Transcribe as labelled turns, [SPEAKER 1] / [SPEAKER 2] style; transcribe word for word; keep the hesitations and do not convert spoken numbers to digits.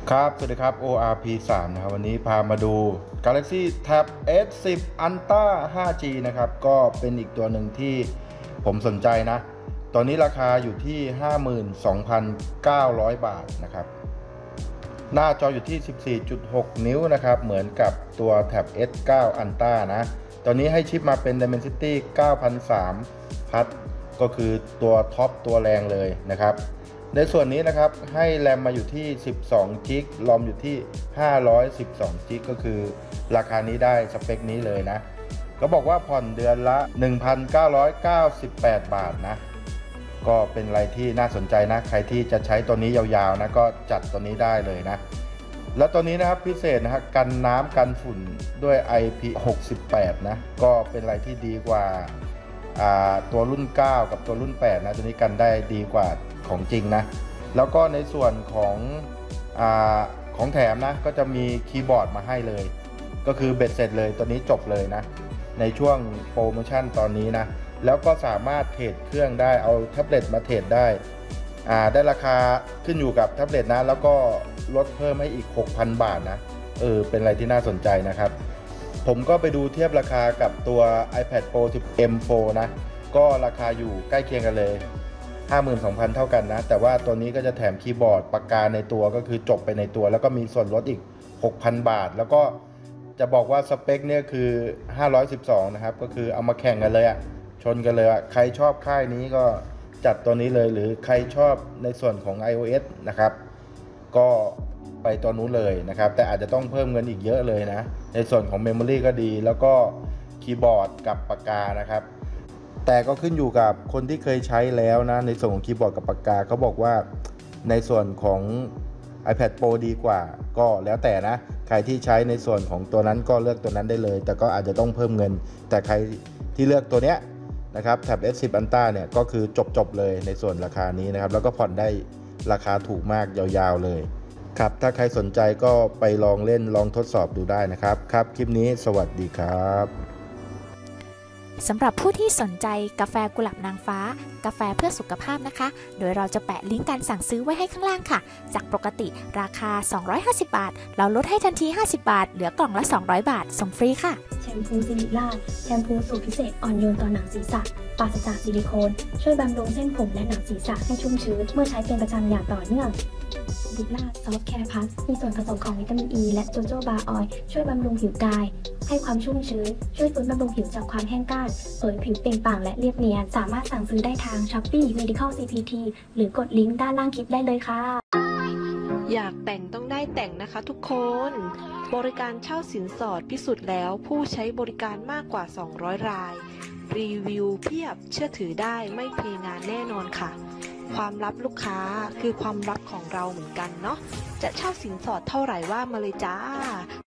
[SPEAKER 1] ครับสวัสดีครับ โอ อาร์ พี สาม นะครับวันนี้พามาดู Galaxy Tab เอส สิบ Ultra ไฟว์จี นะครับก็เป็นอีกตัวหนึ่งที่ผมสนใจนะตอนนี้ราคาอยู่ที่ ห้าหมื่นสองพันเก้าร้อย บาทนะครับหน้าจออยู่ที่ สิบสี่จุดหก นิ้วนะครับเหมือนกับตัว Tab เอส ไนน์ Ultra นะตอนนี้ให้ชิปมาเป็น Dimensity เก้าพันสามร้อย พัทก็คือตัวท็อปตัวแรงเลยนะครับในส่วนนี้นะครับให้แรมมาอยู่ที่สิบสองจิกรอมอยู่ที่ห้าร้อยสิบสองจิกก็คือราคานี้ได้สเปคนี้เลยนะก็บอกว่าผ่อนเดือนละ หนึ่งพันเก้าร้อยเก้าสิบแปด บาทนะก็เป็นอะไรที่น่าสนใจนะใครที่จะใช้ตัวนี้ยาวๆนะก็จัดตัวนี้ได้เลยนะแล้วตัวนี้นะครับพิเศษนะครับกันน้ำกันฝุ่นด้วย ไอ พี หกสิบแปด นะก็เป็นอะไรที่ดีกว่าตัวรุ่นเก้ากับตัวรุ่นแปดนะตัวนี้กันได้ดีกว่าของจริงนะแล้วก็ในส่วนของอ่าของแถมนะก็จะมีคีย์บอร์ดมาให้เลยก็คือเบ็ดเสร็จเลยตัวนี้จบเลยนะในช่วงโปรโมชั่นตอนนี้นะแล้วก็สามารถเทรดเครื่องได้เอาแท็บเล็ตมาเทรดได้อ่าได้ราคาขึ้นอยู่กับแท็บเล็ตนะแล้วก็ลดเพิ่มให้อีก หกพัน บาทนะเออเป็นอะไรที่น่าสนใจนะครับผมก็ไปดูเทียบราคากับตัว iPad Pro สิบ เอ็ม โฟร์ นะก็ราคาอยู่ใกล้เคียงกันเลย ห้าหมื่นสองพัน เท่ากันนะแต่ว่าตัวนี้ก็จะแถมคีย์บอร์ดปากกาในตัวก็คือจบไปในตัวแล้วก็มีส่วนลดอีก หกพัน บาทแล้วก็จะบอกว่าสเปคเนี่ยคือห้าร้อยสิบสองนะครับก็คือเอามาแข่งกันเลยอะชนกันเลยอะใครชอบค่ายนี้ก็จัดตัวนี้เลยหรือใครชอบในส่วนของ iOS นะครับก็ไปตัวนู้นเลยนะครับแต่อาจจะต้องเพิ่มเงินอีกเยอะเลยนะในส่วนของ Memory ก็ดีแล้วก็คีย์บอร์ดกับปากกานะครับแต่ก็ขึ้นอยู่กับคนที่เคยใช้แล้วนะในส่วนของคีย์บอร์ดกับปากกาเขาบอกว่าในส่วนของ iPad Pro ดีกว่าก็แล้วแต่นะใครที่ใช้ในส่วนของตัวนั้นก็เลือกตัวนั้นได้เลยแต่ก็อาจจะต้องเพิ่มเงินแต่ใครที่เลือกตัวเนี้ยนะครับ Tab เอส สิบ Ultra เนี่ยก็คือจบๆเลยในส่วนราคานี้นะครับแล้วก็ผ่อนได้ราคาถูกมากยาวๆเลยครับถ้าใครสนใจก็ไปลองเล่นลองทดสอบดูได้นะครับครับคลิปนี้สวัสดีครับ
[SPEAKER 2] สำหรับผู้ที่สนใจกาแฟกุหลาบนางฟ้ากาแฟเพื่อสุขภาพนะคะโดยเราจะแปะลิงก์การสั่งซื้อไว้ให้ข้างล่างค่ะจากปกติราคาสองร้อยห้าสิบบาทเราลดให้ทันทีห้าสิบบาทเหลือกล่องละสองร้อยบาทส่งฟรีค่ะ
[SPEAKER 3] แชมพูซิลิล่าแชมพูสูตรพิเศษอ่อนโยนต่อหนังศีรษะปราศจากซิลิโคนช่วยบำรุงเส้นผมและหนังศีรษะให้ชุ่มชื้นเมื่อใช้เป็นประจำอย่างต่อเนื่องซิลิล่าซอฟต์แคร์พัสมีส่วนผสมของวิตามินอ e ีและโจโจบาออยล์ช่วยบำรุงผิวกายให้ความชุ่มชื้นช่วยฟื้นบำรุงผิวจากความแห้งกร้านเผยผิวเปล่งปลั่งและเรียบเนียนสามารถสั่งซื้อได้ทาง Shopee Medical ซี พี ที หรือกดลิงก์ด้านล่างคลิปได้เลยค่ะ
[SPEAKER 4] อยากแต่งต้องได้แต่งนะคะทุกคนบริการเช่าสินสอดพิสูจน์แล้วผู้ใช้บริการมากกว่าสองร้อยรายรีวิวเพียบเชื่อถือได้ไม่เพงานแน่นอนค่ะความลับลูกค้าคือความลับของเราเหมือนกันเนาะจะเช่าสินสอดเท่าไหร่ว่ามาเลยจ้า